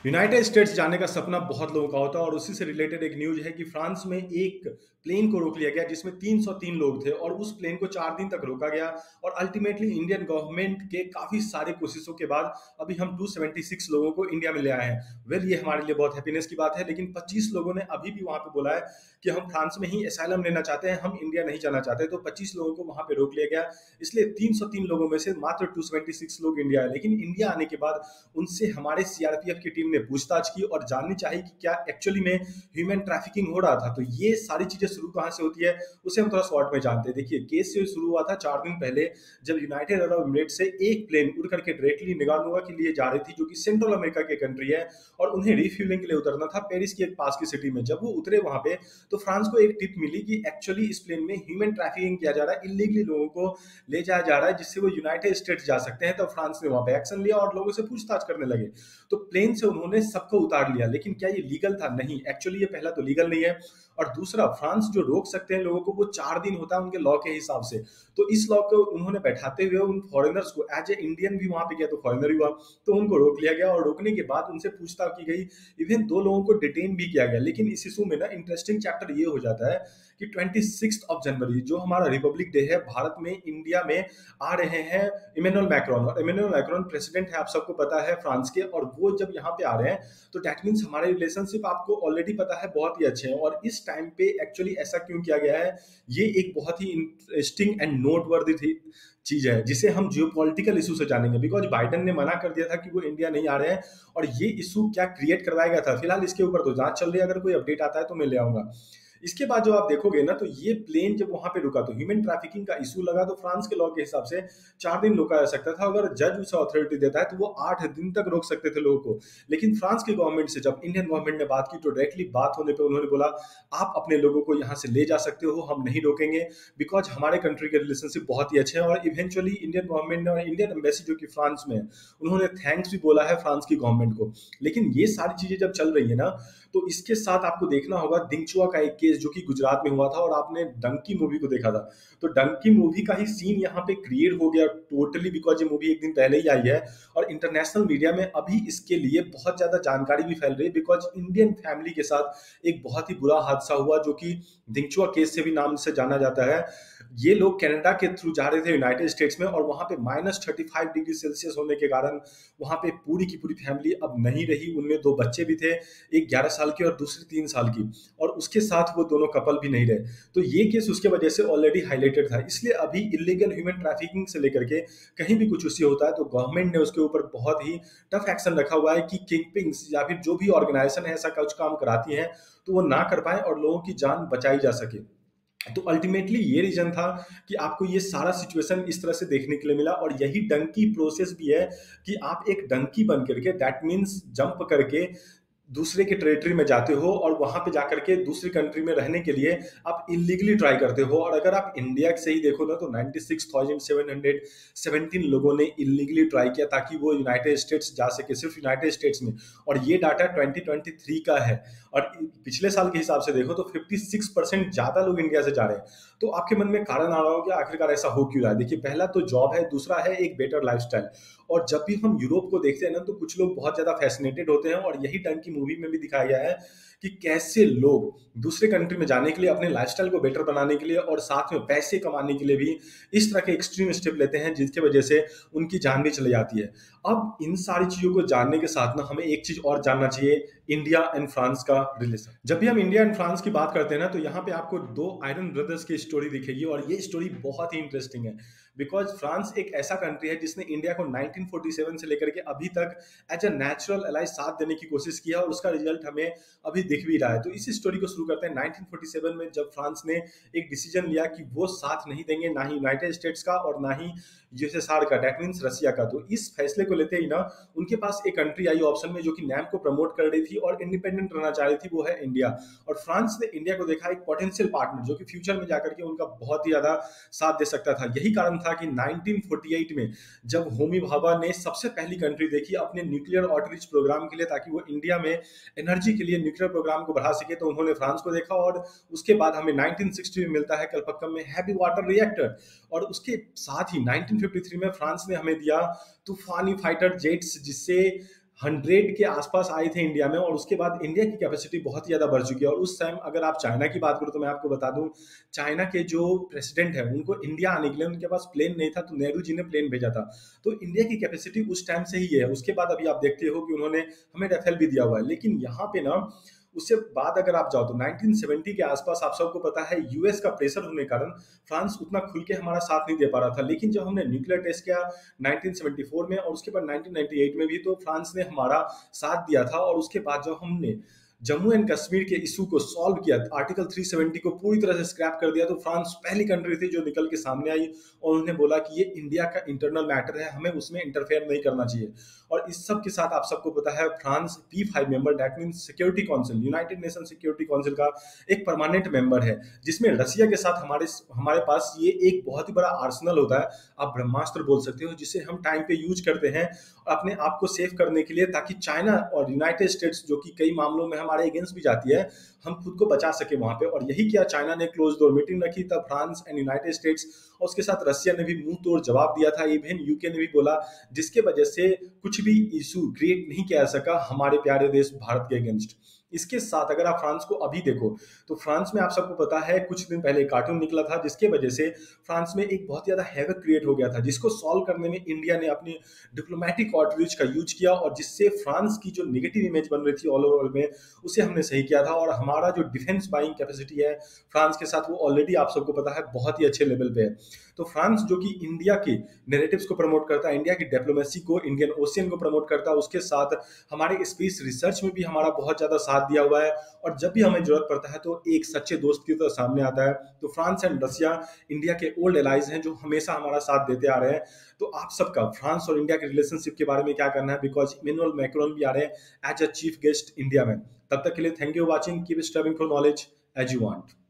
United states जाने का सपना बहुत लोगों का होता है और उसी से रिलेटेड एक न्यूज़ है कि फ्रांस में एक प्लेन को रोक लिया गया जिसमें 303 लोग थे और उस प्लेन को 4 दिन तक रोका गया और अल्टीमेटली इंडियन गवर्नमेंट के काफ़ी सारी कोशिशों के बाद अभी हम 276 लोगों को इंडिया में ले आए हैं। वेल ये हमारे लिए बहुत हैप्पीनेस की बात है, लेकिन 25 लोगों ने अभी भी वहाँ पे बोला है कि हम फ्रांस में ही एसाइलम लेना चाहते हैं, हम इंडिया नहीं जाना चाहते। तो 25 लोगों को वहाँ पे रोक लिया गया, इसलिए 303 लोगों में से मात्र 276 लोग इंडिया आए। लेकिन इंडिया आने के बाद उनसे हमारे सीआरपीएफ की टीम ने पूछताछ की और जाननी चाहिए कि क्या एक्चुअली में ह्यूमन ट्रैफिकिंग हो रहा था। तो ये सारी चीजें शुरू कहाँ से होती है उसे हम थोड़ा शॉर्ट में जानते हैं। देखिए, केस से शुरू हुआ था 4 दिन पहले, जब यूनाइटेड अरब एमिरेट से एक प्लेन उड़ करके डायरेक्टली निकारागुआ के लिए जा रही थी, जो कि सेंट्रल अमेरिका की कंट्री है, और उन्हें रिफ्यूलिंग के लिए उतरना था पेरिस की एक पास की सिटी में। जब वो उतरे वहां पे तो फ्रांस को एक टिप मिली कि एक्चुअली इस प्लेन में ह्यूमन ट्रैफिकिंग किया जा रहा है, इलीगली लोगों को ले जाया जा रहा है जिससे वो यूनाइटेड स्टेट्स जा सकते हैं। तो फ्रांस ने वहां पे एक्शन लिया और लोगों से पूछताछ करने लगे। तो प्लेन से उन्होंने सबको उतार लिया, लेकिन क्या ये लीगल था? नहीं, एक्चुअली ये पहला तो लीगल नहीं है, और दूसरा फ्रांस जो रोक सकते हैं लोगों को वो 4 दिन होता है उनके लॉ के हिसाब से। तो इस लॉ को उन्होंने बैठाते हुए उन फॉरेनर्स को, एज ए इंडियन भी वहां पे गया तो फॉरेनर हुआ, तो उनको रोक लिया गया और रोकने के बाद उनसे पूछताछ की गई। इवन 2 लोगों को डिटेन भी किया गया। लेकिन इस इशू में ना इंटरेस्टिंग चैप्टर ये हो जाता है कि 26 जनवरी जो हमारा रिपब्लिक डे है, भारत में इंडिया में आ रहे हैं इमेनुअल मैक्रोन, और इमेनुअल मैक्रोन प्रेसिडेंट है, आप सबको पता है, फ्रांस के। और वो जब यहाँ पे आ रहे हैं तो दैट मीन्स हमारे रिलेशनशिप आपको ऑलरेडी पता है बहुत ही अच्छे हैं। और इस टाइम पे एक्चुअली ऐसा क्यों किया गया है, ये एक बहुत ही इंटरेस्टिंग एंड नोटवर्दी थी चीज है जिसे हम जियोपॉलिटिकल इशू से जानेंगे। बिकॉज बाइडेन ने मना कर दिया था कि वो इंडिया नहीं आ रहे हैं, और ये इशू क्या क्रिएट करवाया गया था, फिलहाल इसके ऊपर तो जांच चल रही है। अगर कोई अपडेट आता है तो मैं ले आऊंगा। इसके बाद जो आप देखोगे ना, तो ये प्लेन जब वहां पे रुका तो ह्यूमन ट्रैफिकिंग का इशू लगा, तो फ्रांस के लॉ के हिसाब से 4 दिन रोका जा सकता था। अगर जज उसे अथॉरिटी देता है तो वो 8 दिन तक रोक सकते थे लोगों को। लेकिन फ्रांस की गवर्नमेंट से जब इंडियन गवर्नमेंट ने बात की तो डायरेक्टली बात होने पे उन्होंने बोला, आप अपने लोगों को यहाँ से ले जा सकते हो, हम नहीं रोकेंगे, बिकॉज हमारे कंट्री के रिलेशनशिप बहुत ही अच्छे हैं। और इवेंचुअली इंडियन गवर्नमेंट ने और इंडियन एम्बेसी जो कि फ्रांस में है, उन्होंने थैंक्स भी बोला है फ्रांस की गवर्नमेंट को। लेकिन ये सारी चीजें जब चल रही है ना, तो इसके साथ आपको देखना होगा दिंगचुआ का एक केस जो कि गुजरात में हुआ था, और आपने डंकी मूवी को देखा था। तो डंकी मूवी का ही सीन यहाँ पे क्रिएट हो गया टोटली, बिकॉज ये मूवी एक दिन पहले ही आई है और इंटरनेशनल मीडिया में अभी इसके लिए बहुत ज्यादा जानकारी भी फैल रही है। बिकॉज इंडियन फैमिली के साथ एक बहुत ही बुरा हादसा हुआ जो कि दिंगचुआ केस से भी नाम से जाना जाता है। ये लोग कनाडा के थ्रू जा रहे थे यूनाइटेड स्टेट्स में, और वहां पे -35 डिग्री सेल्सियस होने के कारण वहां पे पूरी की पूरी फैमिली अब नहीं रही। उनमें 2 बच्चे भी थे, एक 11 साल की और दूसरी 3 साल की, और उसके साथ वो दोनों कपल भी नहीं रहे। तो ये केस उसके वजह से ऑलरेडी हाईलाइटेड था। इसलिए अभी इलीगल ह्यूमन ट्रैफिकिंग से लेकर के कहीं भी कुछ इश्यू होता है तो गवर्नमेंट ने उसके ऊपर बहुत ही टफ एक्शन रखा हुआ है कि किंगपिंग्स या फिर जो भी ऑर्गेनाइजेशन है ऐसा कुछ काम कराती हैं तो वो ना कर पाए और लोगों की जान बचाई जा सके। तो अल्टीमेटली ये रीजन था कि आपको ये सारा सिचुएशन इस तरह से देखने के लिए मिला, और यही डंकी प्रोसेस भी है कि आप एक डंकी बन करके, दैट मीन्स जंप करके दूसरे के टेरिटरी में जाते हो और वहां पे जाकर के दूसरी कंट्री में रहने के लिए आप इलीगली ट्राई करते हो। और अगर आप इंडिया से ही देखो ना, तो 96,717 लोगों ने इलीगली ट्राई किया ताकि वो यूनाइटेड स्टेट्स जा सके, सिर्फ यूनाइटेड स्टेट्स में। और ये डाटा 2023 का है, और पिछले साल के हिसाब से देखो तो 56% ज्यादा लोग इंडिया से जा रहे हैं। तो आपके मन में कारण आ रहा हो कि आखिरकार ऐसा हो क्यों रहा है। देखिए, पहला तो जॉब है, दूसरा है एक बेटर लाइफस्टाइल। और जब भी हम यूरोप को देखते हैं ना, तो कुछ लोग बहुत ज्यादा फैसिनेटेड होते हैं, और यही टर्न की मूवी में भी दिखाया गया है कि कैसे लोग दूसरे कंट्री में जाने के लिए, अपने लाइफस्टाइल को बेटर बनाने के लिए और साथ में पैसे कमाने के लिए भी इस तरह के एक्सट्रीम स्टेप लेते हैं जिसकी वजह से उनकी जान भी चली जाती है। अब इन सारी चीजों को जानने के साथ ना हमें एक चीज और जानना चाहिए, इंडिया एंड फ्रांस का रिलेशन। जब भी हम इंडिया एंड फ्रांस की बात करते हैं ना, तो यहाँ पे आपको 2 आयरन ब्रदर्स की स्टोरी दिखेगी, और ये स्टोरी बहुत ही इंटरेस्टिंग है। बिकॉज फ्रांस एक ऐसा कंट्री है जिसने इंडिया को 1947 से लेकर के अभी तक एज अ नेचुरल एलाई साथ देने की कोशिश किया, और उसका रिजल्ट हमें अभी दिख भी रहा है। तो इस स्टोरी को शुरू करते हैं 1947 में, जब फ्रांस ने एक डिसीजन लिया कि वो साथ नहीं देंगे, ना ही यूनाइटेड स्टेट्स का और ना ही यूएसएसआर का, दैट मीन्स रसिया का। तो इस फैसले को लेते ही ना उनके पास एक कंट्री आई ऑप्शन में जो कि नैम को प्रमोट कर रही थी और इंडिपेंडेंट रहना चाह रही थी, वो है इंडिया। और फ्रांस ने इंडिया को देखा एक पोटेंशियल पार्टनर जो कि फ्यूचर में जाकर के उनका बहुत ही ज्यादा साथ दे सकता था। यही कारण था कि 1948 में जब होमी भाभा ने सबसे पहली कंट्री देखी अपने न्यूक्लियर आउटरीच प्रोग्राम के लिए, ताकि वो इंडिया में एनर्जी के लिए न्यूक्लियर प्रोग्राम को बढ़ा सके, तो उन्होंने फ्रांस को देखा। और उसके बाद हमें 1960 में मिलता है कलपक्कम में हैवी वाटर रिएक्टर, और उसके साथ ही 1953 में फ्रांस ने हमें दिया तूफानी फाइटर जेट्स, जिससे 100 के आसपास आए थे इंडिया में, और उसके बाद इंडिया की कैपेसिटी बहुत ज़्यादा बढ़ चुकी है। और उस टाइम अगर आप चाइना की बात करो तो मैं आपको बता दूं, चाइना के जो प्रेसिडेंट है उनको इंडिया आने के लिए उनके पास प्लेन नहीं था, तो नेहरू जी ने प्लेन भेजा था। तो इंडिया की कैपेसिटी उस टाइम से ही है। उसके बाद अभी आप देखते हो कि उन्होंने हमें राफेल भी दिया हुआ है। लेकिन यहाँ पे ना, उससे बाद अगर आप जाओ तो 1970 के आसपास आप सबको पता है यूएस का प्रेशर होने के कारण फ्रांस उतना खुल के हमारा साथ नहीं दे पा रहा था। लेकिन जब हमने न्यूक्लियर टेस्ट किया 1974 में और उसके बाद 1998 में भी, तो फ्रांस ने हमारा साथ दिया था। और उसके बाद जब हमने जम्मू एंड कश्मीर के इशू को सॉल्व किया, आर्टिकल 370 को पूरी तरह से स्क्रैप कर दिया, तो फ्रांस पहली कंट्री थी जो निकल के सामने आई और उन्होंने बोला कि ये इंडिया का इंटरनल मैटर है, हमें उसमें इंटरफेयर नहीं करना चाहिए। और इस सब के साथ आप सबको पता है France P5 member, that means security council, United Nation security council का एक परमानेंट मेंबर है, जिसमें रसिया के साथ हमारे हमारे पास ये एक बहुत ही बड़ा आर्सेनल होता है, आप ब्रह्मास्त्र बोल सकते हो, जिसे हम टाइम पे यूज करते हैं अपने आप को सेव करने के लिए, ताकि चाइना और यूनाइटेड स्टेट्स, जो कि कई मामलों में हमारे अगेंस्ट भी जाती है, हम खुद को बचा सके वहां पे। और यही किया, चाइना ने क्लोज डोर मीटिंग रखी, तब फ्रांस एंड यूनाइटेड स्टेट्स, और उसके साथ रसिया ने भी मुंह तोड़ जवाब दिया था, इवन यूके ने भी बोला, जिसके वजह से कुछ भी इशू क्रिएट नहीं किया जा सका हमारे प्यारे देश भारत के अगेंस्ट। इसके साथ अगर आप फ्रांस को अभी देखो, तो फ्रांस में आप सबको पता है कुछ दिन पहले कार्टून निकला था, जिसके वजह से फ्रांस में एक बहुत ज्यादा हैवक क्रिएट हो गया था, जिसको सॉल्व करने में इंडिया ने अपनी डिप्लोमेटिक आउटरीच का यूज किया, और जिससे फ्रांस की जो नेगेटिव इमेज बन रही थी ऑल ओवर में, उसे हमने सही किया था। और हमारा जो डिफेंस बाइंग कैपेसिटी है फ्रांस के साथ, वो ऑलरेडी आप सबको पता है बहुत ही अच्छे लेवल पे है। तो फ्रांस जो कि इंडिया के नैरेटिव्स को प्रमोट करता है, इंडिया की डिप्लोमेसी को, इंडियन ओशियन को प्रमोट करता है, उसके साथ हमारे स्पेस रिसर्च में भी हमारा बहुत ज्यादा साथ दिया हुआ है। और जब भी हमें जरूरत पड़ता है तो एक सच्चे दोस्त की तरह सामने आता है। तो फ्रांस एंड रसिया इंडिया के ओल्ड एलाइज हैं, जो हमेशा हमारा साथ देते आ रहे हैं। तो आप सबका फ्रांस और इंडिया के रिलेशनशिप के बारे में क्या करना है, बिकॉज इमैनुअल मैक्रोन भी आ रहे हैं as a chief guest India में। तब तक के लिए thank you watching, keep studying for knowledge as you want.